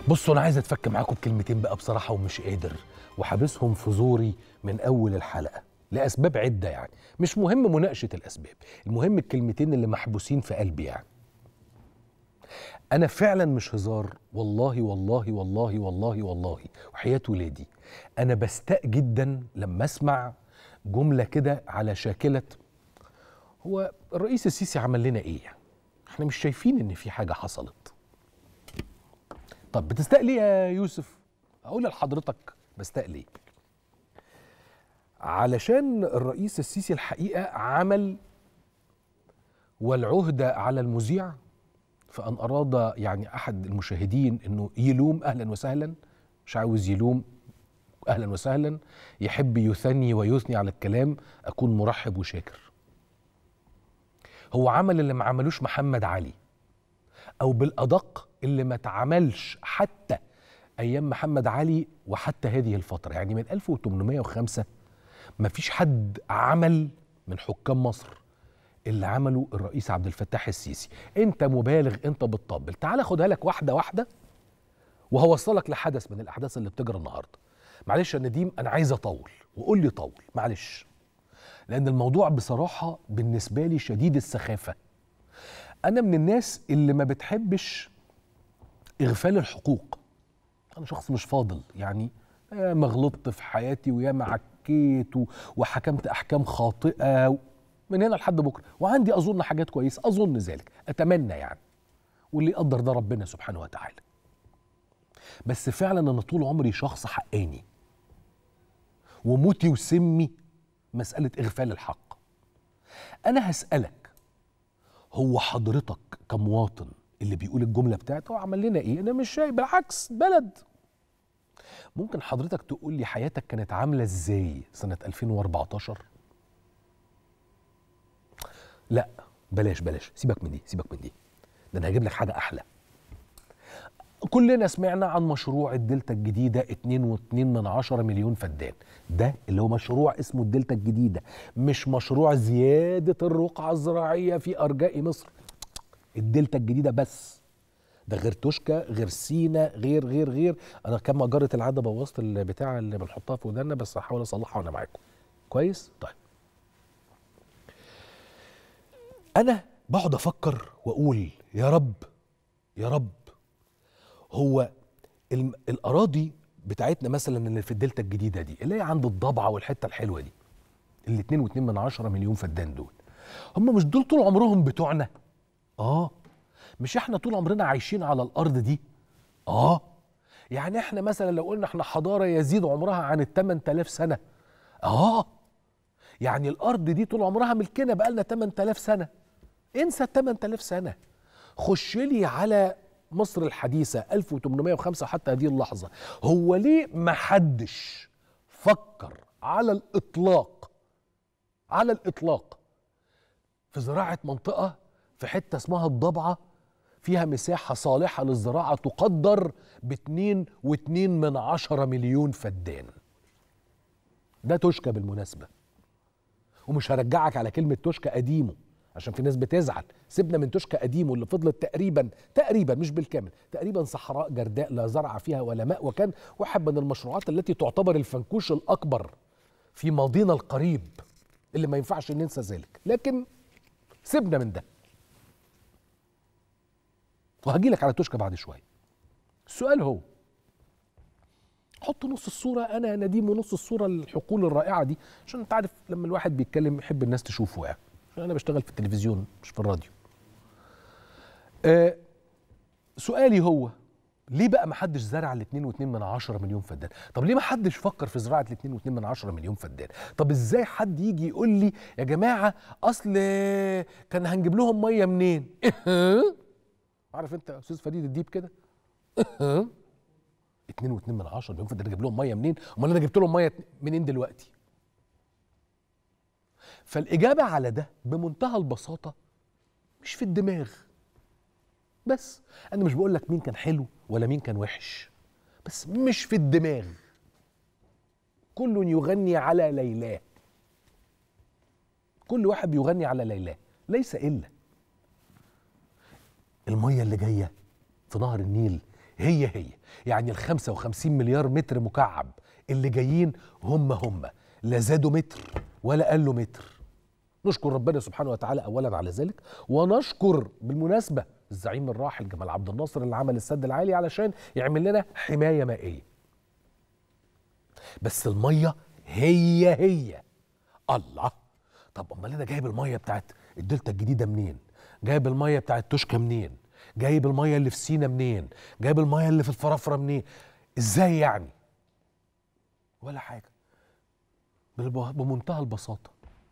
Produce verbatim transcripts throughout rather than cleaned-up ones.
بصوا، انا عايز اتفك معاكم بكلمتين بقى بصراحه ومش قادر، وحابسهم في زوري من اول الحلقه لاسباب عده. يعني مش مهم مناقشه الاسباب، المهم الكلمتين اللي محبوسين في قلبي. يعني انا فعلا مش هزار، والله والله والله والله والله وحياه ولادي انا بستاء جدا لما اسمع جمله كده على شاكله هو الرئيس السيسي عمل لنا ايه؟ احنا مش شايفين ان في حاجه حصلت. طب بتستاء ليه يا يوسف؟ اقول لحضرتك بستاء ليه. علشان الرئيس السيسي الحقيقه عمل والعهده على المذيع، فان اراد يعني احد المشاهدين انه يلوم اهلا وسهلا، مش عاوز يلوم اهلا وسهلا، يحب يثني ويثني على الكلام، اكون مرحب وشاكر. هو عمل اللي ما عملوش محمد علي، او بالادق اللي ما اتعملش حتى ايام محمد علي وحتى هذه الفتره. يعني من ألف وثمانمائة وخمسة ما فيش حد عمل من حكام مصر اللي عمله الرئيس عبد الفتاح السيسي. انت مبالغ، انت بتطبل. تعال خدها لك واحده واحده وهوصلك لحدث من الاحداث اللي بتجرى النهارده. معلش يا نديم، انا عايز اطول وقول لي طول، معلش، لان الموضوع بصراحه بالنسبه لي شديد السخافه. انا من الناس اللي ما بتحبش اغفال الحقوق. انا شخص مش فاضل، يعني ياما غلطت في حياتي وياما عكيت وحكمت احكام خاطئه من هنا لحد بكره، وعندي اظن حاجات كويسه، اظن ذلك، اتمنى يعني، واللي يقدر ده ربنا سبحانه وتعالى. بس فعلا انا طول عمري شخص حقاني، وموتي وسمي مساله اغفال الحق. انا هسالك، هو حضرتك كمواطن اللي بيقول الجمله بتاعته عمل لنا ايه؟ انا مش شايف، بالعكس بلد. ممكن حضرتك تقول لي حياتك كانت عامله ازاي سنه ألفين وأربعتاشر؟ لا بلاش بلاش، سيبك من دي، سيبك من دي، ده انا هجيب لك حاجه احلى. كلنا سمعنا عن مشروع الدلتا الجديده اتنين واتنين من عشرة مليون فدان، ده اللي هو مشروع اسمه الدلتا الجديده، مش مشروع زياده الرقعه الزراعيه في ارجاء مصر. الدلتا الجديده بس، ده غير توشكا، غير سينا، غير غير غير انا كما جرت العاده بوظت البتاع اللي بنحطها في ودانا، بس هحاول اصلحها وانا معاكم. كويس؟ طيب، انا بقعد افكر واقول يا رب يا رب، هو الاراضي بتاعتنا مثلا اللي في الدلتا الجديده دي، اللي هي عند الضبعه والحته الحلوه دي، اللي اتنين واتنين من عشرة مليون فدان دول، هم مش دول طول عمرهم بتوعنا؟ اه. مش احنا طول عمرنا عايشين على الارض دي؟ اه. يعني احنا مثلا لو قلنا احنا حضاره يزيد عمرها عن ال ثمانية آلاف سنه، اه، يعني الارض دي طول عمرها ملكنا، بقالنا ثمانية آلاف سنه. انسى ال ثمانية آلاف سنه، خش لي على مصر الحديثه ألف وثمانمائة وخمسة حتى هذه اللحظه. هو ليه ما حدش فكر على الاطلاق على الاطلاق في زراعه منطقه في حته اسمها الضبعه فيها مساحه صالحه للزراعه تقدر باتنين واتنين من عشرة مليون فدان؟ ده توشكا بالمناسبه، ومش هرجعك على كلمه توشكا قديمه عشان في ناس بتزعل. سيبنا من توشكا قديمه اللي فضلت تقريبا تقريبا مش بالكامل، تقريبا صحراء جرداء لا زرع فيها ولا ماء، وكان واحد من المشروعات التي تعتبر الفنكوش الاكبر في ماضينا القريب اللي ما ينفعش ننسى ذلك. لكن سيبنا من ده، وهجي لك على توشكا بعد شويه. السؤال هو، حط نص الصوره انا نديم ونص الصوره الحقول الرائعه دي، عشان انت عارف لما الواحد بيتكلم يحب الناس تشوفه، يعني عشان انا بشتغل في التلفزيون مش في الراديو. آه سؤالي هو، ليه بقى ما حدش زرع ال اتنين واتنين من عشرة مليون فدان؟ طب ليه ما حدش فكر في زراعه ال اتنين واتنين من عشرة مليون فدان؟ طب ازاي حد يجي يقول لي يا جماعه اصل كان هنجيب لهم ميه منين؟ عارف انت استاذ فريد الديب كده؟ اتنين واتنين من عشرة مليون فدان اجيب لهم ميه منين؟ امال انا جبت لهم ميه منين دلوقتي؟ فالاجابه على ده بمنتهى البساطه مش في الدماغ. بس انا مش بقول لك مين كان حلو ولا مين كان وحش، بس مش في الدماغ. كل يغني على ليلاه، كل واحد بيغني على ليلاه، ليس الا الميه اللي جايه في نهر النيل هي هي يعني ال خمسة وخمسين مليار متر مكعب اللي جايين هم هم، لا زادوا متر ولا قالوا متر. نشكر ربنا سبحانه وتعالى اولا على ذلك، ونشكر بالمناسبه الزعيم الراحل جمال عبد الناصر اللي عمل السد العالي علشان يعمل لنا حمايه مائيه. بس الميه هي هي. الله، طب امال انا جايب الميه بتاعت الدلتا الجديده منين؟ جايب الميه بتاعت توشكا منين؟ جايب الميه اللي في سينا منين؟ جايب الميه اللي في الفرافره منين؟ ازاي يعني؟ ولا حاجه، بمنتهى البساطه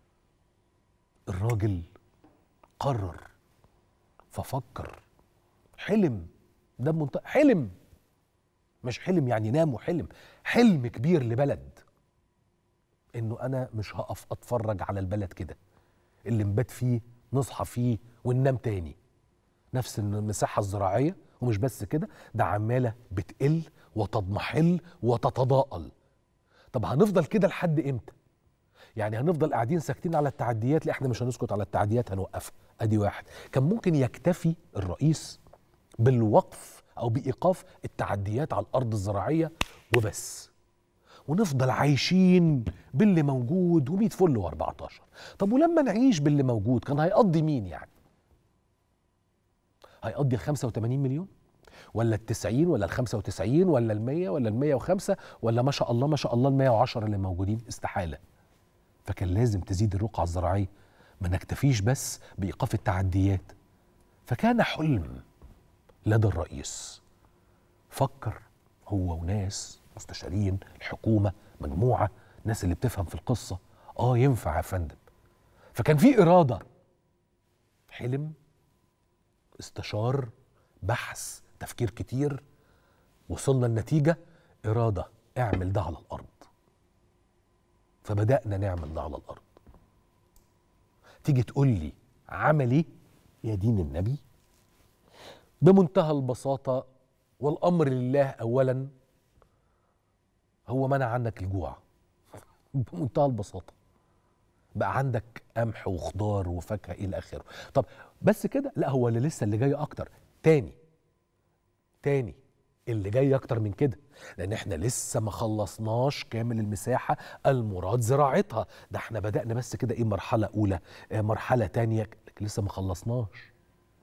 الراجل قرر ففكر، حلم، ده بمنتهى حلم، مش حلم يعني نام وحلم، حلم كبير لبلد، انه انا مش هقف اتفرج على البلد كده اللي نبات فيه نصحى فيه وننام تاني. نفس المساحه الزراعيه، ومش بس كده، ده عماله بتقل وتضمحل وتتضاءل. طب هنفضل كده لحد امتى؟ يعني هنفضل قاعدين ساكتين على التعديات؟ لا، احنا مش هنسكت على التعديات، هنوقفها. ادي واحد. كان ممكن يكتفي الرئيس بالوقف او بايقاف التعديات على الارض الزراعيه وبس، ونفضل عايشين باللي موجود ومية فل واربعتاشر. طب ولما نعيش باللي موجود كان هيقضي مين يعني؟ هيقضي ال خمسة وتمانين مليون ولا ال تسعين ولا ال خمسة وتسعين ولا ال مية ولا ال مية وخمسة ولا ما شاء الله ما شاء الله ال مية وعشرة اللي موجودين؟ استحاله. فكان لازم تزيد الرقعه الزراعيه، ما نكتفيش بس بايقاف التعديات. فكان حلم لدى الرئيس، فكر هو وناس مستشارين الحكومه، مجموعه ناس اللي بتفهم في القصه، اه ينفع يا فندم. فكان في اراده، حلم، استشار، بحث، تفكير كتير، وصلنا النتيجه اراده، اعمل ده على الارض. فبدانا نعمل ده على الارض. تيجي تقول لي عمل ايه؟ يا دين النبي، بمنتهى البساطه والامر لله اولا، هو منع عنك الجوع بمنتهى البساطه. بقى عندك قمح وخضار وفاكهه الى اخره. طب بس كده؟ لا، هو اللي لسه اللي جاي اكتر. تاني تاني اللي جاي اكتر من كده، لان احنا لسه ما خلصناش كامل المساحه المراد زراعتها. ده احنا بدأنا بس كده ايه، مرحله اولى، اه مرحله تانية، لسه ما خلصناش.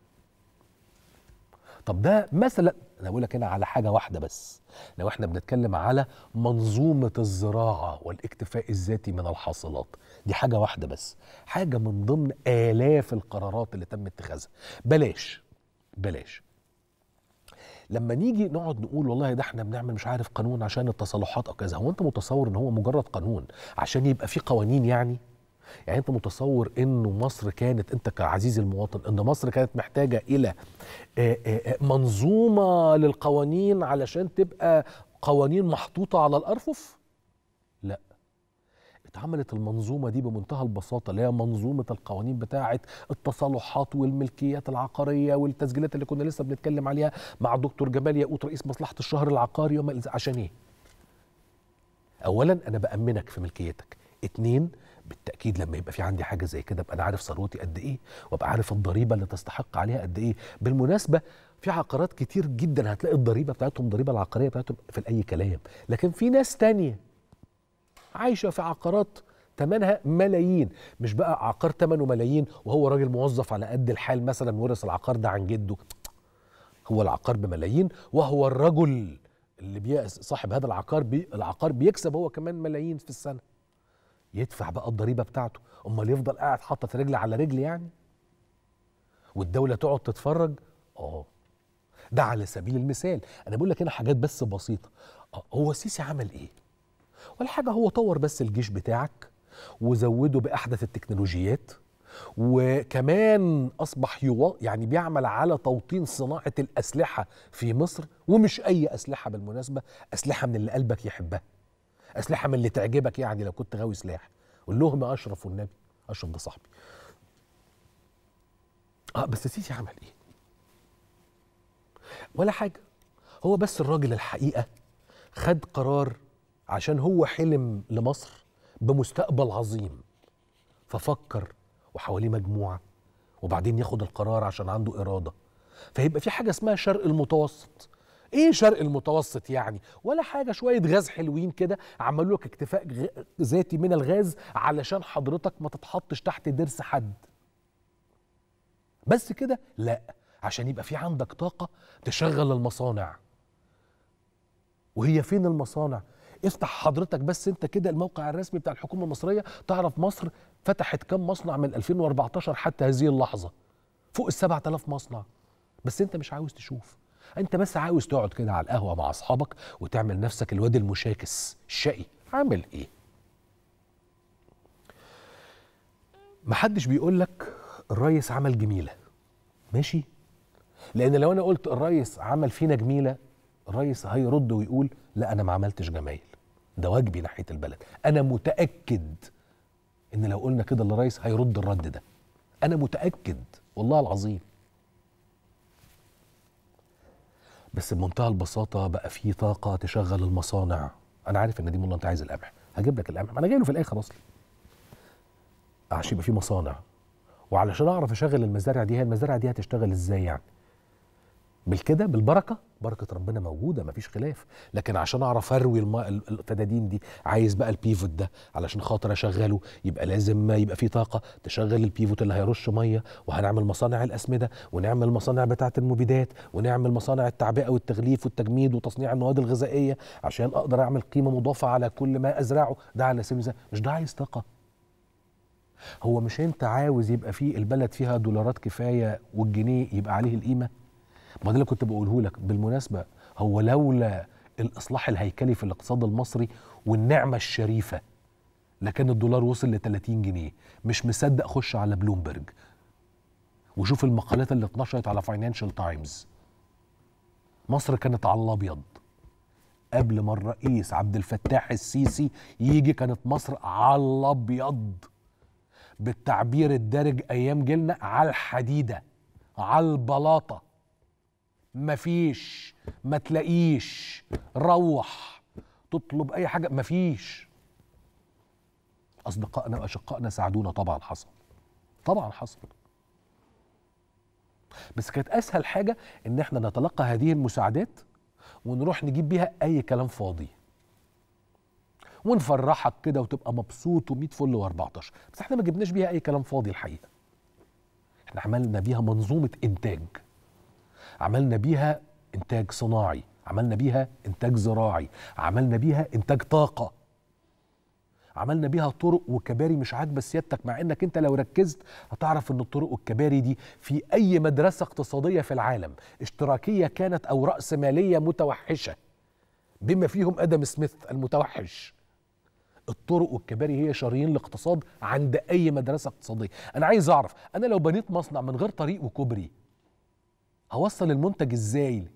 طب ده مثلا انا بقول لك هنا على حاجه واحده بس، لو احنا بنتكلم على منظومه الزراعه والاكتفاء الذاتي من الحاصلات، دي حاجه واحده بس، حاجه من ضمن آلاف القرارات اللي تم اتخاذها. بلاش بلاش لما نيجي نقعد نقول والله ده احنا بنعمل مش عارف قانون عشان التصالحات او كذا. هو انت متصور ان هو مجرد قانون عشان يبقى فيه قوانين يعني؟ يعني انت متصور انه مصر كانت، انت كعزيزي المواطن، ان مصر كانت محتاجة الى منظومة للقوانين علشان تبقى قوانين محطوطة على الارفف؟ لا، اتعملت المنظومة دي بمنتهى البساطة، اللي هي منظومة القوانين بتاعة التصالحات والملكيات العقارية والتسجيلات اللي كنا لسه بنتكلم عليها مع دكتور جمال ياقوت رئيس مصلحة الشهر العقاري. وما عشان ايه؟ اولا انا بأمنك في ملكيتك، اتنين بالتأكيد لما يبقى في عندي حاجة زي كده ابقى انا عارف ثروتي قد ايه، وابقى عارف الضريبة اللي تستحق عليها قد ايه. بالمناسبة في عقارات كتير جدا هتلاقي الضريبة بتاعتهم، الضريبة العقارية بتاعتهم في اي كلام، لكن في ناس تانية عايشة في عقارات تمنها ملايين. مش بقى عقار تمنه ملايين وهو راجل موظف على قد الحال مثلا ورث العقار ده عن جده، هو العقار بملايين، وهو الرجل اللي بي صاحب هذا العقار بي العقار بيكسب هو كمان ملايين في السنة. يدفع بقى الضريبة بتاعته، امال يفضل قاعد حاطط رجل على رجل يعني؟ والدولة تقعد تتفرج؟ اه ده على سبيل المثال. انا بقول لك هنا حاجات بس بسيطة. آه هو السيسي عمل ايه؟ ولا حاجة، هو طور بس الجيش بتاعك وزوده بأحدث التكنولوجيات، وكمان أصبح يو... يعني بيعمل على توطين صناعة الأسلحة في مصر، ومش أي أسلحة بالمناسبة، أسلحة من اللي قلبك يحبها، أسلحة من اللي تعجبك. يعني لو كنت غاوي سلاح قول لهم يا أشرف والنبي، أشرف ده صاحبي. آه بس السيسي عمل إيه؟ ولا حاجة. هو بس الراجل الحقيقة خد قرار عشان هو حلم لمصر بمستقبل عظيم، ففكر وحواليه مجموعة، وبعدين ياخد القرار عشان عنده إرادة. فيبقى في حاجة اسمها شرق المتوسط، ايه شرق المتوسط يعني؟ ولا حاجه، شويه غاز حلوين كده عملوا لك اكتفاء غ- ذاتي من الغاز علشان حضرتك ما تتحطش تحت ضرس حد. بس كده؟ لا، عشان يبقى في عندك طاقه تشغل المصانع. وهي فين المصانع؟ افتح حضرتك بس انت كده الموقع الرسمي بتاع الحكومه المصريه، تعرف مصر فتحت كم مصنع من ألفين وأربعتاشر حتى هذه اللحظه؟ فوق ال سبعة آلاف مصنع. بس انت مش عاوز تشوف، انت بس عاوز تقعد كده على القهوه مع اصحابك وتعمل نفسك الواد المشاكس الشقي. عامل ايه؟ محدش بيقول لك الريس عمل جميله، ماشي؟ لان لو انا قلت الريس عمل فينا جميله، الريس هيرد ويقول لا انا ما عملتش جمايل، ده واجبي ناحيه البلد. انا متاكد ان لو قلنا كده للريس هيرد الرد ده، انا متاكد والله العظيم. بس بمنتهى البساطه بقى في طاقه تشغل المصانع. انا عارف ان دي والله انت عايز القمح، هجيب لك القمح، ما انا جاي له في الاخر اصلي، عشان يبقى في مصانع. وعلشان اعرف اشغل المزارع دي، هي المزارع دي هتشتغل ازاي يعني؟ بالكده بالبركه، بركه ربنا موجوده مفيش خلاف، لكن عشان اعرف اروي الم... الفدادين دي عايز بقى البيفوت ده، علشان خاطر اشغله يبقى لازم يبقى في طاقه تشغل البيفوت اللي هيرش ميه، وهنعمل مصانع الاسمده، ونعمل مصانع بتاعه المبيدات، ونعمل مصانع التعبئه والتغليف والتجميد وتصنيع المواد الغذائيه، عشان اقدر اعمل قيمه مضافه على كل ما ازرعه. ده على سبيل المثال، مش ده عايز طاقه؟ هو مش انت عاوز يبقى في البلد فيها دولارات كفايه والجنيه يبقى عليه القيمه؟ ما ده اللي كنت بقوله لك بالمناسبة. هو لولا الإصلاح الهيكلي في الاقتصاد المصري والنعمة الشريفة لكان الدولار وصل ل ثلاثين جنيه. مش مصدق، خش على بلومبرج وشوف المقالات اللي اتنشرت على فاينانشال تايمز. مصر كانت على الأبيض قبل ما الرئيس عبد الفتاح السيسي يجي، كانت مصر على الأبيض، بالتعبير الدارج أيام جيلنا على الحديدة، على البلاطة. مفيش، ما تلاقيش، روح تطلب اي حاجه مفيش. اصدقائنا واشقائنا ساعدونا، طبعا حصل، طبعا حصل. بس كانت اسهل حاجه ان احنا نتلقى هذه المساعدات ونروح نجيب بيها اي كلام فاضي ونفرحك كده وتبقى مبسوط ومية فل واربعتاشر. بس احنا ما جبناش بيها اي كلام فاضي الحقيقه، احنا عملنا بيها منظومه انتاج، عملنا بيها انتاج صناعي، عملنا بيها انتاج زراعي، عملنا بيها انتاج طاقة، عملنا بيها طرق وكباري مش عاجبة سيادتك، مع انك انت لو ركزت هتعرف ان الطرق والكباري دي في اي مدرسة اقتصادية في العالم، اشتراكية كانت او رأس مالية متوحشة بما فيهم ادم سميث المتوحش، الطرق والكباري هي شرايين الاقتصاد عند اي مدرسة اقتصادية. انا عايز اعرف، انا لو بنيت مصنع من غير طريق وكوبري هوصل المنتج ازاي؟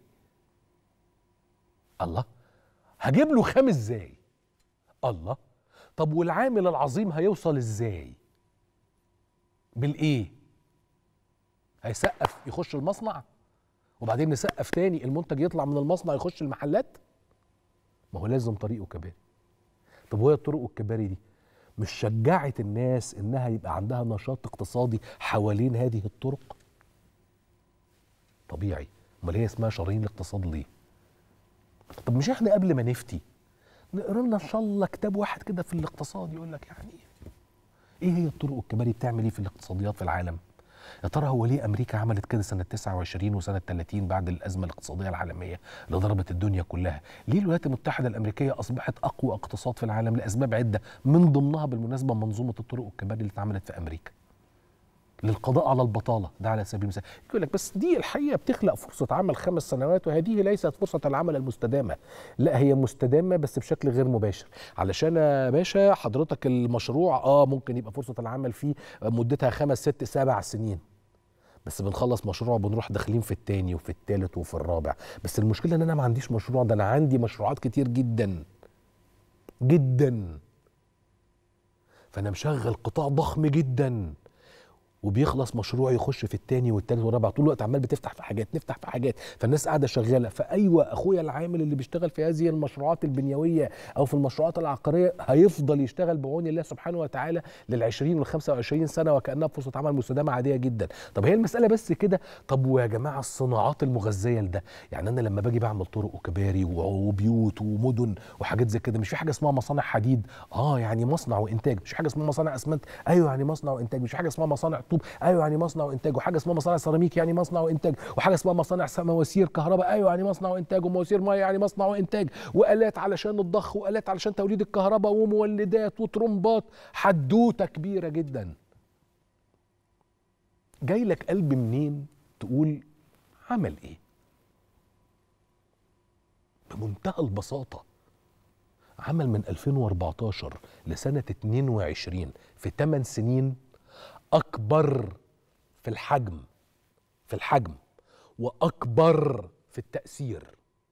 الله، هجيب له خام ازاي؟ الله، طب والعامل العظيم هيوصل ازاي؟ بالايه؟ هيسقف يخش المصنع وبعدين نسقف تاني المنتج يطلع من المصنع يخش المحلات؟ ما هو لازم طريق وكباري. طب وهي الطرق والكباري دي مش شجعت الناس انها يبقى عندها نشاط اقتصادي حوالين هذه الطرق؟ طبيعي، امال هي اسمها شرايين الاقتصاد ليه؟ طب مش احنا قبل ما نفتي نقرا لنا ان شاء الله كتاب واحد كده في الاقتصاد يقول لك يعني ايه هي الطرق والكباري بتعمل ايه في الاقتصاديات في العالم؟ يا ترى هو ليه امريكا عملت كده سنه تسعة وعشرين وسنه ثلاثين بعد الازمه الاقتصاديه العالميه اللي ضربت الدنيا كلها؟ ليه الولايات المتحده الامريكيه اصبحت اقوى اقتصاد في العالم؟ لاسباب عده، من ضمنها بالمناسبه منظومه الطرق والكباري اللي اتعملت في امريكا للقضاء على البطاله، ده على سبيل المثال. يقول لك بس دي الحقيقه بتخلق فرصه عمل خمس سنوات وهذه ليست فرصه العمل المستدامه. لا، هي مستدامه بس بشكل غير مباشر، علشان يا باشا حضرتك المشروع اه ممكن يبقى فرصه العمل فيه مدتها خمس ست سبع سنين، بس بنخلص مشروع بنروح داخلين في التاني وفي التالت وفي الرابع. بس المشكله ان انا ما عنديش مشروع، ده انا عندي مشروعات كتير جدا جدا، فانا مشغل قطاع ضخم جدا وبيخلص مشروع يخش في التاني والتالت والرابع، طول الوقت عمال بتفتح في حاجات نفتح في حاجات، فالناس قاعده شغاله. فايوه اخويا العامل اللي بيشتغل في هذه المشروعات البنيويه او في المشروعات العقاريه هيفضل يشتغل بعون الله سبحانه وتعالى للعشرين والخمسة وعشرين سنه وكانها فرصه عمل مستدامه عاديه جدا. طب هي المساله بس كده؟ طب ويا جماعه الصناعات المغذيه لده، يعني انا لما باجي بعمل طرق وكباري وبيوت ومدن وحاجات زي كده، مش في حاجه اسمها مصانع حديد؟ اه يعني مصنع وانتاج. مش في حاجه اسمها مصانع اسمنت؟ ايوه يعني مصنع وانتاج. مش في حاجه اسمها مصانع طوب؟ ايوه يعني مصنع وانتاج. وحاجه اسمها مصانع سيراميك يعني مصنع وانتاج. وحاجه اسمها مصانع مواسير كهرباء، ايوه يعني مصنع وانتاج. ومواسير ميه يعني مصنع وانتاج. والات علشان الضخ، والات علشان توليد الكهرباء، ومولدات وترمبات، حدوته كبيره جدا. جاي لك قلب منين تقول عمل ايه؟ بمنتهى البساطه عمل من ألفين وأربعتاشر لسنه اتنين وعشرين في ثمان سنين اكبر في الحجم في الحجم واكبر في التأثير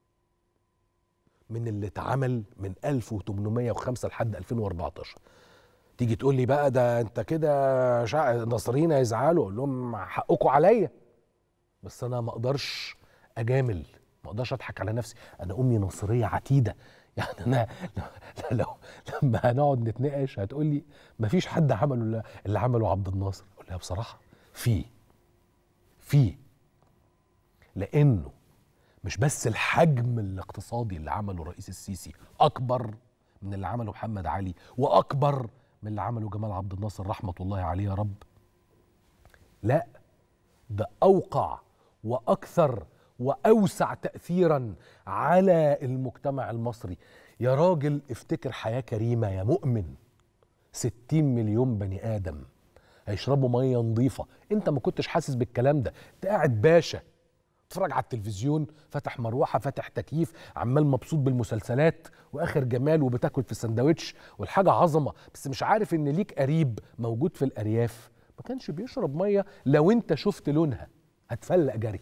من اللي اتعمل من ألف وتمنمية وخمسة لحد ألفين وأربعتاشر. تيجي تقول لي بقى ده انت كده شع... الناصريين هيزعلوا، اقول لهم حقكم عليا، بس انا ما اقدرش اجامل، ما اقدرش اضحك على نفسي. انا امي ناصريه عتيده، يعني انا لو, لو لما هنقعد نتناقش هتقول لي ما فيش حد عمله اللي عمله عبد الناصر، اقول لها بصراحه في في لانه مش بس الحجم الاقتصادي اللي عمله الرئيس السيسي اكبر من اللي عمله محمد علي واكبر من اللي عمله جمال عبد الناصر رحمه الله عليه يا رب، لا ده اوقع واكثر واوسع تاثيرا على المجتمع المصري. يا راجل افتكر حياه كريمه يا مؤمن، ستين مليون بني ادم هيشربوا ميه نظيفه، انت ما كنتش حاسس بالكلام ده، انت قاعد باشا تتفرج على التلفزيون، فاتح مروحه فاتح تكييف، عمال مبسوط بالمسلسلات واخر جمال، وبتاكل في السندوتش والحاجه عظمه، بس مش عارف ان ليك قريب موجود في الارياف ما كانش بيشرب ميه، لو انت شفت لونها هتفلق جري،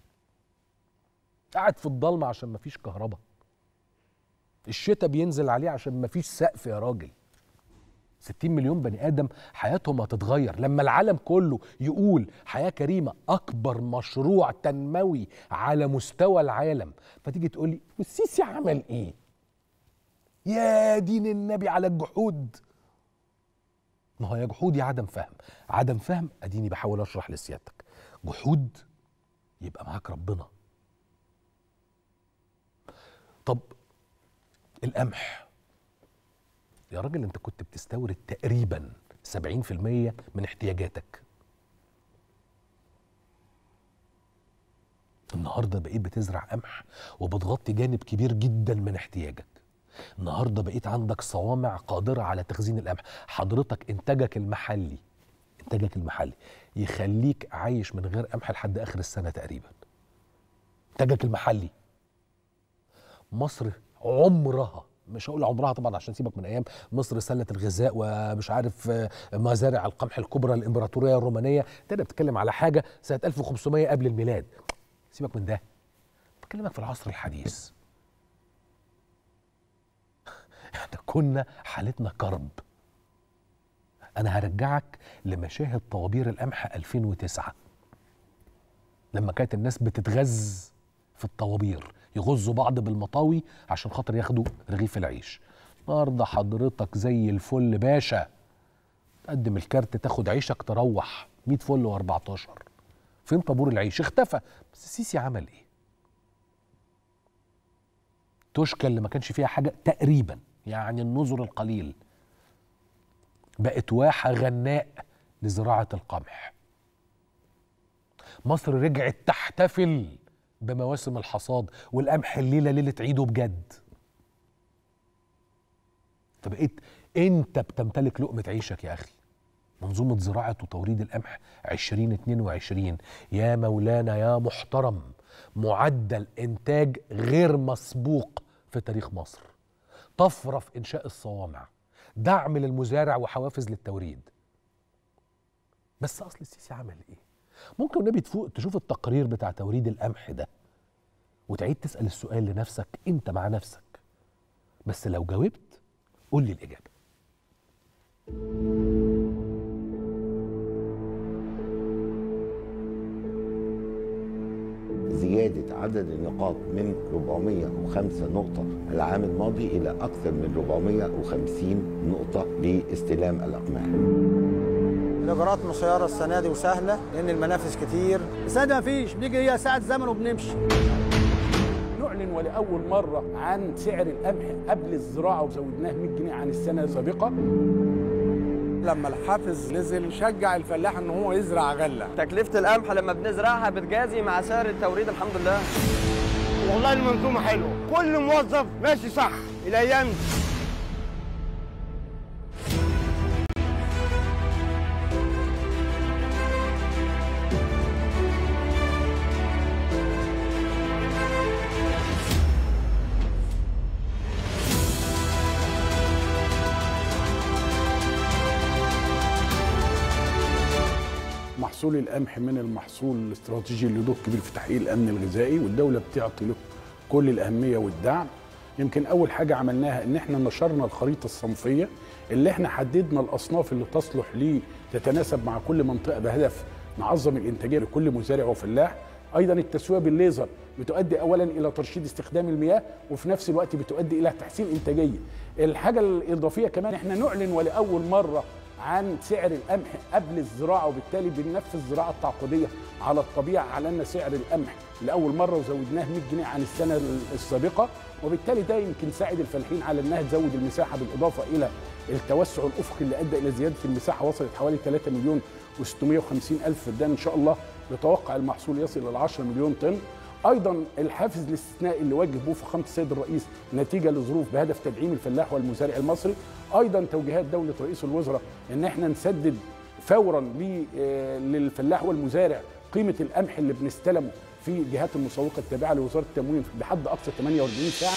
قاعد في الضلمه عشان ما فيش كهرباء، الشتاء بينزل عليه عشان ما فيش سقف يا راجل. ستين مليون بني آدم حياتهم هتتغير لما العالم كله يقول حياة كريمة أكبر مشروع تنموي على مستوى العالم، فتيجي تقول لي والسيسي عمل إيه؟ يا دين النبي على الجحود. ما هو يا جحود يا عدم فهم، عدم فهم أديني بحاول أشرح لسيادتك، جحود يبقى معاك ربنا. طب القمح يا راجل انت كنت بتستورد تقريبا سبعين في المية من احتياجاتك، النهارده بقيت بتزرع قمح وبتغطي جانب كبير جدا من احتياجك، النهارده بقيت عندك صوامع قادره على تخزين القمح، حضرتك انتاجك المحلي انتاجك المحلي يخليك عايش من غير قمح لحد اخر السنه تقريبا. انتاجك المحلي. مصر عمرها، مش هقول عمرها طبعا عشان سيبك من ايام مصر سله الغذاء ومش عارف مزارع القمح الكبرى الامبراطوريه الرومانيه، انت بتتكلم على حاجه سنه ألف وخمسمية قبل الميلاد، سيبك من ده، بكلمك في العصر الحديث. احنا كنا حالتنا كرب. انا هرجعك لمشاهد طوابير القمح ألفين وتسعة لما كانت الناس بتتغز في الطوابير، يغزوا بعض بالمطاوي عشان خاطر ياخدوا رغيف العيش. النهارده حضرتك زي الفل باشا، تقدم الكارت تاخد عيشك تروح، مية فل واربعتاشر. فين طابور العيش؟ اختفى. بس السيسي عمل ايه؟ توشكا اللي ما كانش فيها حاجه تقريبا، يعني النذر القليل، بقت واحه غناء لزراعه القمح. مصر رجعت تحتفل بمواسم الحصاد، والقمح الليله ليله عيده بجد. فبقيت انت بتمتلك لقمه عيشك يا اخي. منظومه زراعه وتوريد القمح عشرين اتنين وعشرين يا مولانا يا محترم، معدل انتاج غير مسبوق في تاريخ مصر، طفره في انشاء الصوامع، دعم للمزارع وحوافز للتوريد. بس اصل السيسي عمل ايه؟ ممكن النبي تفوق تشوف التقرير بتاع توريد القمح ده وتعيد تسأل السؤال لنفسك انت مع نفسك، بس لو جاوبت قول لي الإجابة. زيادة عدد النقاط من أربعمائة وخمسة نقطة العام الماضي إلى أكثر من أربعمائة وخمسين نقطة لاستلام الأقماح. الإجراءات مسيرة السنة دي وسهلة لأن المنافس كتير. السنة دي مفيش، بيجي هي ساعة زمن وبنمشي. نعلن ولأول مرة عن سعر القمح قبل الزراعة وزودناه مئة جنيه عن السنة السابقة. لما الحافز نزل شجع الفلاح ان هو يزرع غله. تكلفه القمح لما بنزرعها بتجازي مع سعر التوريد الحمد لله. والله المنظومه حلوه، كل موظف ماشي صح الايام دي. محصول القمح من المحصول الاستراتيجي اللي له كبير في تحقيق الامن الغذائي، والدوله بتعطي له كل الاهميه والدعم. يمكن اول حاجه عملناها ان احنا نشرنا الخريطه الصنفيه اللي احنا حددنا الاصناف اللي تصلح لتتناسب مع كل منطقه بهدف نعظم الانتاجيه لكل مزارع وفلاح. ايضا التسويه بالليزر بتؤدي اولا الى ترشيد استخدام المياه وفي نفس الوقت بتؤدي الى تحسين انتاجيه. الحاجه الاضافيه كمان احنا نعلن ولاول مره عن سعر القمح قبل الزراعه، وبالتالي بننفذ الزراعه التعاقديه على الطبيعه. اعلنا سعر القمح لاول مره وزودناه مئة جنيه عن السنه السابقه، وبالتالي ده يمكن ساعد الفلاحين على انها تزود المساحه، بالاضافه الى التوسع الافقي اللي ادى الى زياده المساحه وصلت حوالي ثلاثة مليون وستمائة وخمسين الف فدان. ان شاء الله نتوقع المحصول يصل الى عشرة مليون طن. ايضا الحافز الاستثنائي اللي وجه به فخامه السيد الرئيس نتيجه لظروف بهدف تدعيم الفلاح والمزارع المصري. ايضا توجيهات دوله رئيس الوزراء ان احنا نسدد فورا للفلاح والمزارع قيمه القمح اللي بنستلمه في جهات المسوقه التابعه لوزاره التموين بحد اقصى ثمانية وأربعين ساعه.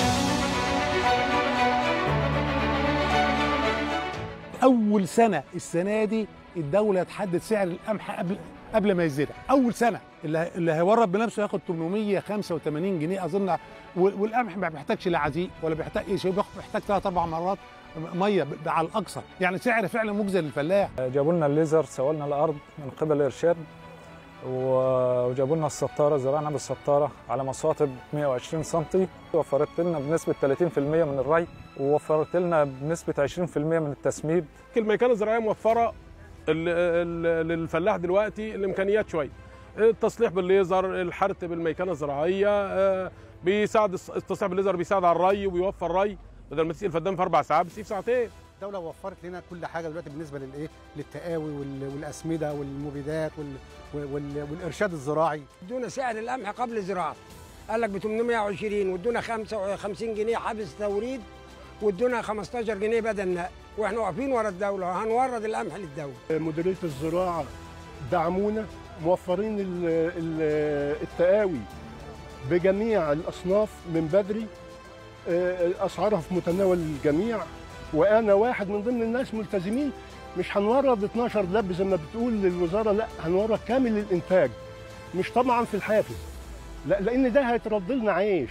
اول سنه السنه دي الدوله تحدد سعر القمح قبل قبل ما يزرع. اول سنه اللي اللي هيورد بنفسه ياخد ثمانمائة وخمسة وثمانين جنيه اظن، والقمح ما بيحتاجش لا عزيق ولا بيحتاج شيء، بيحتاج ثلاث اربع مرات ميه على الاقصى، يعني سعر فعلا مجزي للفلاح. جابوا لنا الليزر، سووا لنا الارض من قبل الارشاد، وجابوا لنا السطاره، زرعنا بالسطاره على مساطب مئة وعشرين سم، وفرت لنا بنسبه ثلاثين بالمئة من الري، ووفرت لنا بنسبه عشرين بالمئة من التسميد. الميكانه الزراعيه موفره للفلاح دلوقتي الامكانيات شويه، التصليح بالليزر، الحرث بالميكانه الزراعيه، بيساعد التصليح بالليزر بيساعد على الري وبيوفر ري، بدل ما تسقي الفدان في اربع ساعات بتسقي في ساعتين. الدوله وفرت لنا كل حاجه دلوقتي بالنسبه للايه للتقاوي والاسمده والمبيدات والارشاد الزراعي. ادونا سعر القمح قبل الزراعه، قال لك ب ثمانمائة وعشرين، وادونا خمسة وخمسين جنيه حبس توريد، وادونا خمستاشر جنيه بدل نقل، واحنا واقفين ورا الدوله هنورد القمح للدوله. مديريه الزراعه دعمونا، موفرين التقاوي بجميع الاصناف من بدري، اسعارها في متناول الجميع، وانا واحد من ضمن الناس ملتزمين مش هنورد اتناشر دب زي ما بتقول للوزاره، لا هنورد كامل الانتاج، مش طبعا في الحافز، لا لان ده هيترد لنا عيش.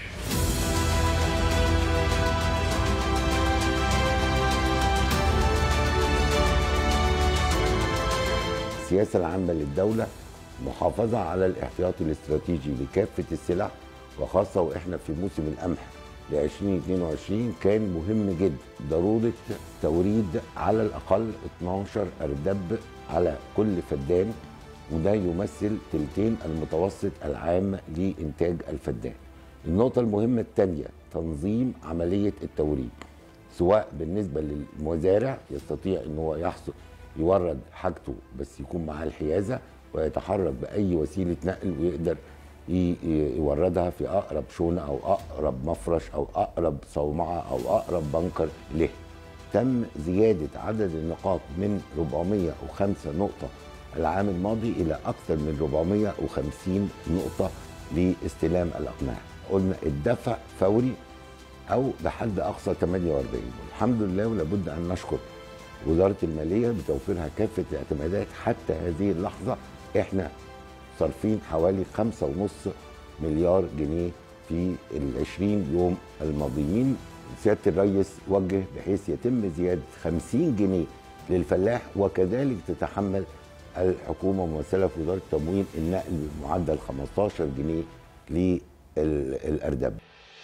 السياسه العامه للدوله محافظه على الاحتياطي الاستراتيجي لكافه السلع، وخاصه واحنا في موسم القمح ل ألفين واثنين وعشرين كان مهم جدا ضروره توريد على الاقل اتناشر اردب على كل فدان، وده يمثل ثلثين المتوسط العام لانتاج الفدان. النقطه المهمه الثانيه تنظيم عمليه التوريد، سواء بالنسبه للمزارع يستطيع ان هو يحصل يورد حاجته بس يكون معاه الحيازه ويتحرك باي وسيله نقل ويقدر يوردها في اقرب شونه او اقرب مفرش او اقرب صومعه او اقرب بنكر له. تم زياده عدد النقاط من أربعمائة وخمسة نقطه العام الماضي الى اكثر من أربعمائة وخمسين نقطه لاستلام الاقماح. قلنا الدفع فوري او بحد اقصى ثمانية وأربعين. الحمد لله، ولابد ان نشكر وزاره الماليه بتوفيرها كافه الاعتمادات. حتى هذه اللحظه احنا صارفين حوالي خمسة ونص مليار جنيه في العشرين يوم الماضيين. سياده الرئيس وجه بحيث يتم زياده خمسين جنيه للفلاح، وكذلك تتحمل الحكومه ممثله في وزاره التموين النقل بمعدل خمستاشر جنيه للارداب.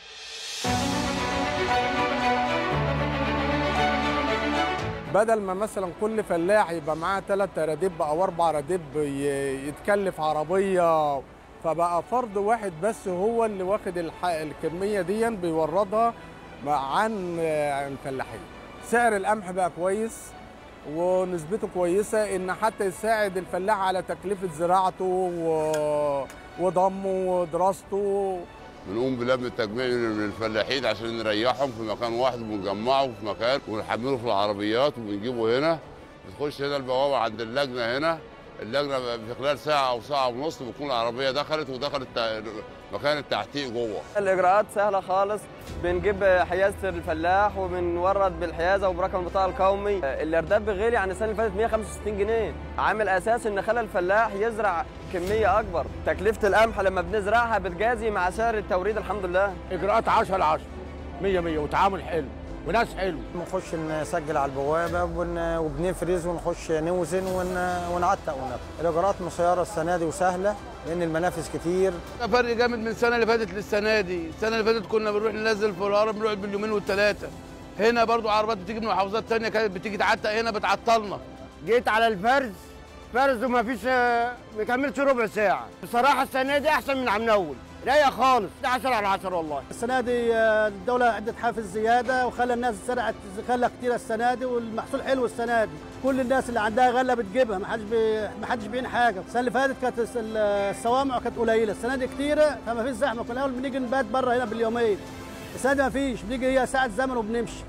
بدل ما مثلا كل فلاح يبقى معاه ثلاث اراضيب او اربع اراضيب يتكلف عربيه، فبقى فرد واحد بس هو اللي واخد الكميه دي بيوردها عن الفلاحين. سعر القمح بقى كويس ونسبته كويسه ان حتى يساعد الفلاح على تكلفه زراعته وضمه ودراسته. بنقوم بلم التجميع من الفلاحين عشان نريحهم في مكان واحد ونجمعه في مكان ونحمله في العربيات وبنجيبه هنا. بتخش هنا البوابه عند اللجنه هنا، اللجنه في خلال ساعه او ساعه ونص بتكون العربيه دخلت ودخلت مكان التحقيق جوه. الاجراءات سهله خالص، بنجيب حيازه الفلاح وبنورد بالحيازه وبرقم البطاقه القومي. الارداب غالي عن السنه اللي فاتت مية وخمسة وستين جنيه، عامل اساس ان خلى الفلاح يزرع كميه اكبر. تكلفه القمح لما بنزرعها بتجازي مع سعر التوريد الحمد لله. اجراءات عشرة على عشرة مية مية وتعامل حلو وناس حلو. بنخش نسجل على البوابه وبنفرز ونخش نوزن ونعتق ونقل. الاجراءات مسيره السنه دي وسهله لان المنافس كتير. فرق جامد من السنه اللي فاتت للسنه دي. السنه اللي فاتت كنا بنروح ننزل في الهرم بنقعد باليومين والثلاثه. هنا برضو عربات بتيجي من محافظات ثانيه كانت بتيجي تعتق هنا بتعطلنا. جيت على الفرز فرز وما فيش ما كملش ربع ساعه. بصراحه السنه دي احسن من عم اول، رايقه خالص. ده عشرة على عشرة والله. السنه دي الدوله عدت حافز زياده وخلى الناس زرعت غله كتير السنه دي والمحصول حلو السنه دي. كل الناس اللي عندها غله بتجيبها، ما حدش بي... ما حدش بيعين حاجه. السنه اللي فاتت كانت الصوامع كانت قليله، السنه دي كتيره فما فيش زحمه. كنا اول بنيجي نبات بره هنا باليومين، السنه دي ما فيش، بنيجي هي ساعه زمن وبنمشي.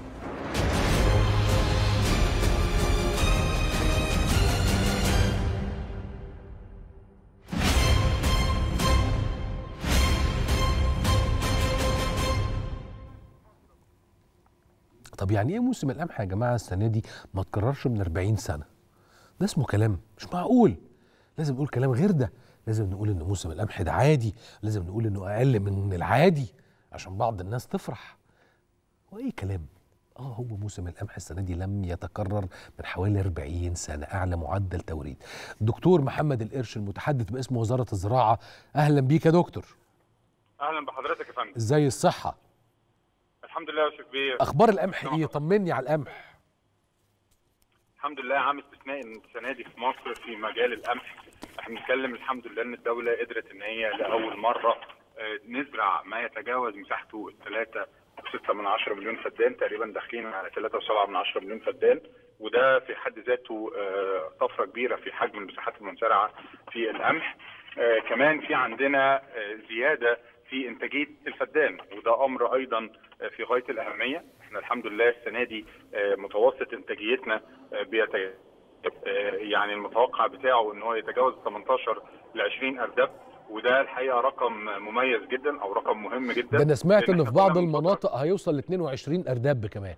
طب يعني ايه موسم القمح يا جماعه السنه دي ما تكررش من أربعين سنه؟ ده اسمه كلام مش معقول. لازم نقول كلام غير ده، لازم نقول ان موسم القمح ده عادي، لازم نقول انه اقل من العادي عشان بعض الناس تفرح. وايه كلام؟ اه هو موسم القمح السنه دي لم يتكرر من حوالي أربعين سنه، اعلى معدل توريد. الدكتور محمد القرش المتحدث باسم وزاره الزراعه، اهلا بيك يا دكتور. اهلا بحضرتك يا فندم. ازاي الصحه؟ الحمد لله يا استاذ بيه. اخبار القمح ايه؟ طمني على القمح. الحمد لله عام استثنائي السنه دي في مصر في مجال القمح. احنا بنتكلم الحمد لله ان الدوله قدرت ان هي لاول مره نزرع ما يتجاوز مساحته ثلاثة وستة من عشرة مليون فدان، تقريبا داخلين على ثلاثة وسبعة من عشرة مليون فدان، وده في حد ذاته طفره كبيره في حجم المساحات المنزرعه في القمح. كمان في عندنا زياده في انتاجيه الفدان، وده امر ايضا في غايه الاهميه. احنا الحمد لله السنه دي متوسط انتاجيتنا بيت يعني المتوقع بتاعه ان هو يتجاوز ثمانية عشر ل عشرين ارداب، وده الحقيقه رقم مميز جدا او رقم مهم جدا. ده انا سمعت ان في بعض المناطق هيوصل ل اثنين وعشرين ارداب كمان.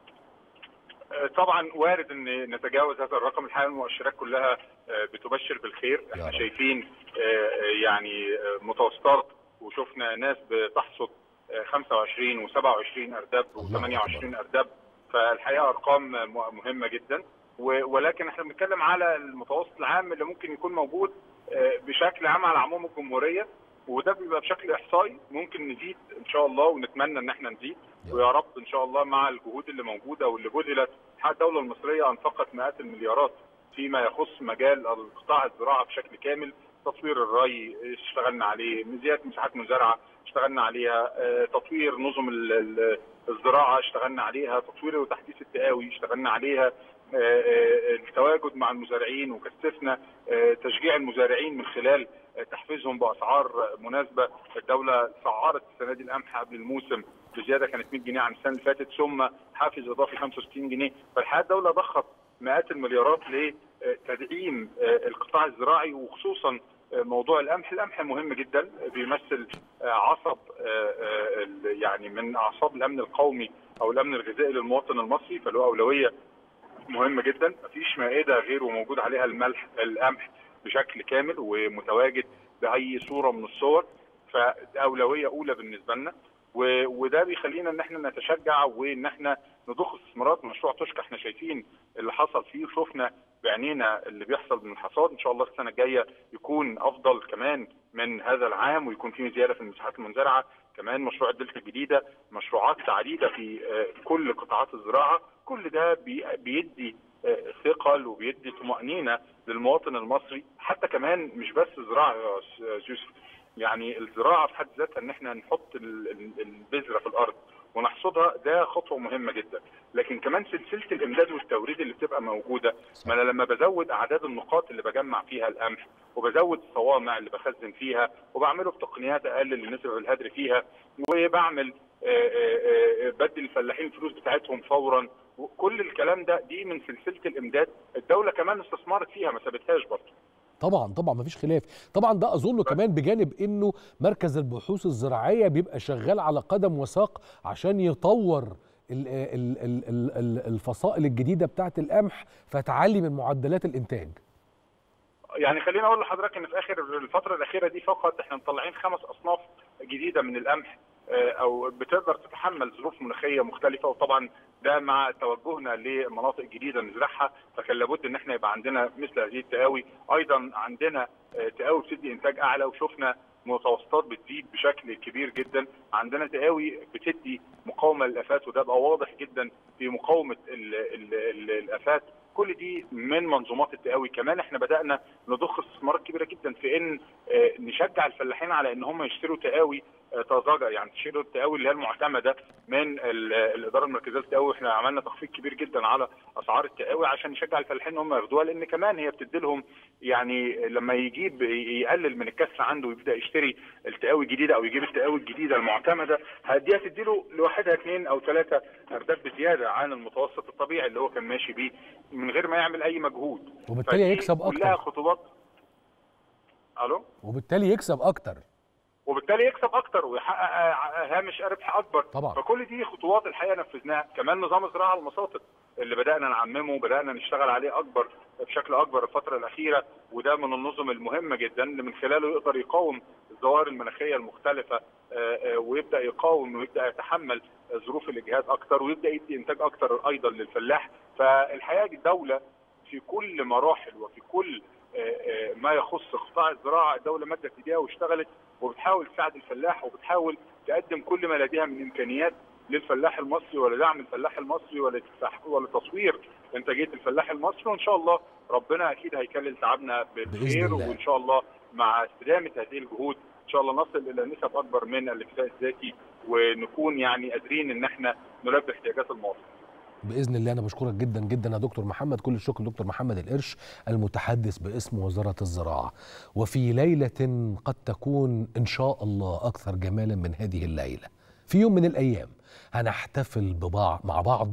طبعا وارد ان نتجاوز هذا الرقم. الحقيقه المؤشرات كلها بتبشر بالخير. احنا شايفين يعني متوسطات وشفنا ناس بتحصد خمسة وعشرين وسبعة وعشرين ارداب وثمانية وعشرين ارداب، فالحقيقه ارقام مهمه جدا. ولكن احنا بنتكلم على المتوسط العام اللي ممكن يكون موجود بشكل عام على عموم الجمهوريه، وده بيبقى بشكل احصائي. ممكن نزيد ان شاء الله ونتمنى ان احنا نزيد، ويا رب ان شاء الله مع الجهود اللي موجوده واللي بذلت. الدوله المصريه انفقت مئات المليارات فيما يخص مجال القطاع الزراعه بشكل كامل. تطوير الري اشتغلنا عليه، زياده مساحات مزارعه اشتغلنا عليها، تطوير نظم الزراعه اشتغلنا عليها، تطوير وتحديث التقاوي اشتغلنا عليها، التواجد مع المزارعين وكثفنا تشجيع المزارعين من خلال تحفيزهم باسعار مناسبه. الدوله سعرت السنه دي القمح قبل الموسم بزياده كانت مئة جنيه عن السنه اللي فاتت، ثم حافز اضافي خمسة وستين جنيه. فالحقيقه الدوله ضخت مئات المليارات لتدعيم القطاع الزراعي، وخصوصا موضوع القمح. القمح مهم جدا، بيمثل عصب يعني من اعصاب الامن القومي او الامن الغذائي للمواطن المصري، فله اولويه مهمه جدا. مفيش مائده غير وموجود عليها الملح القمح بشكل كامل ومتواجد باي صوره من الصور، فاولويه اولى بالنسبه لنا. وده بيخلينا ان احنا نتشجع وان احنا نضخ استثمارات. مشروع توشكا احنا شايفين اللي حصل فيه وشفنا بعينينا اللي بيحصل من الحصاد. ان شاء الله السنه الجايه يكون افضل كمان من هذا العام ويكون في زياده في المساحات المنزرعه. كمان مشروع الدلتا الجديده، مشروعات عديده في كل قطاعات الزراعه. كل ده بيدي ثقل وبيدي طمأنينة للمواطن المصري. حتى كمان مش بس زراعه يا يوسف، يعني الزراعه في حد ذاتها ان احنا نحط البذره في الارض ونحصدها، ده خطوه مهمه جدا. لكن كمان سلسله الامداد والتوريد اللي بتبقى موجوده، ما انا لما بزود اعداد النقاط اللي بجمع فيها القمح وبزود الصوامع اللي بخزن فيها وبعمله بتقنيات اقلل نسبه الهدر فيها وبعمل بدي الفلاحين الفلوس بتاعتهم فورا، كل الكلام ده دي من سلسله الامداد. الدوله كمان استثمرت فيها ما سابتهاش برضه. طبعا طبعا مفيش خلاف. طبعا ده اظن كمان بجانب انه مركز البحوث الزراعيه بيبقى شغال على قدم وساق عشان يطور الفصائل الجديده بتاعه القمح فتعلي من معدلات الانتاج. يعني خليني اقول لحضرتك ان في اخر الفتره الاخيره دي فقط احنا مطلعين خمس اصناف جديده من القمح او بتقدر تتحمل ظروف مناخيه مختلفه، وطبعا ده مع توجهنا لمناطق جديده نزرعها، فكان لابد ان احنا يبقى عندنا مثل هذه التقاوي. ايضا عندنا تقاوي بتدي انتاج اعلى وشفنا متوسطات بتزيد بشكل كبير جدا. عندنا تقاوي بتدي مقاومه للافات وده بقى واضح جدا في مقاومه ال ال ال الافات. كل دي من منظومات التقاوي. كمان احنا بدانا نضخ استثمارات كبيره جدا في ان نشجع الفلاحين على ان هم يشتروا تقاوي طازجه، يعني تشتروا التقاوي اللي هي المعتمده من الاداره المركزيه للتقاوي. احنا عملنا تخفيض كبير جدا على اسعار التقاوي عشان نشجع الفلاحين ان هم ياخدوها، لان كمان هي بتدي لهم يعني لما يجيب يقلل من الكسر عنده ويبدا يشتري التقاوي الجديده او يجيب التقاوي الجديده المعتمده، دي هتدي له لوحدها اثنين او ثلاثه ارداب بزياده عن المتوسط الطبيعي اللي هو كان ماشي بيه من غير ما يعمل اي مجهود، وبالتالي يكسب اكتر. كلها خطوات. الو وبالتالي يكسب اكتر وبالتالي يكسب اكتر ويحقق هامش ربح اكبر طبعا. فكل دي خطوات الحقيقه نفذناها. كمان نظام الزراعه المساطب اللي بدانا نعممه وبدانا نشتغل عليه اكبر بشكل اكبر الفتره الاخيره، وده من النظم المهمه جدا اللي من خلاله يقدر يقاوم الظواهر المناخيه المختلفه ويبدا يقاوم ويبدا يتحمل ظروف الاجهاد اكتر ويبدا يدي انتاج اكتر ايضا للفلاح. فالحقيقه الدوله في كل مراحل وفي كل ما يخص قطاع الزراعه الدوله مدت ايديها واشتغلت وبتحاول تساعد الفلاح وبتحاول تقدم كل ما لديها من امكانيات للفلاح المصري ولدعم الفلاح المصري ولتصوير انتاجيه الفلاح المصري. وان شاء الله ربنا اكيد هيكلل تعبنا بالخير، وان شاء الله مع استدامه هذه الجهود ان شاء الله نصل الى نسب اكبر من الاكتفاء الذاتي ونكون يعني قادرين ان احنا نلبي احتياجات المواطن. باذن الله. انا بشكرك جدا جدا يا دكتور محمد، كل الشكر دكتور محمد القرش المتحدث باسم وزاره الزراعه. وفي ليله قد تكون ان شاء الله اكثر جمالا من هذه الليله، في يوم من الايام هنحتفل ببعض مع بعض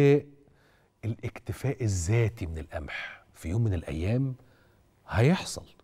بالاكتفاء الذاتي من القمح. في يوم من الايام هيحصل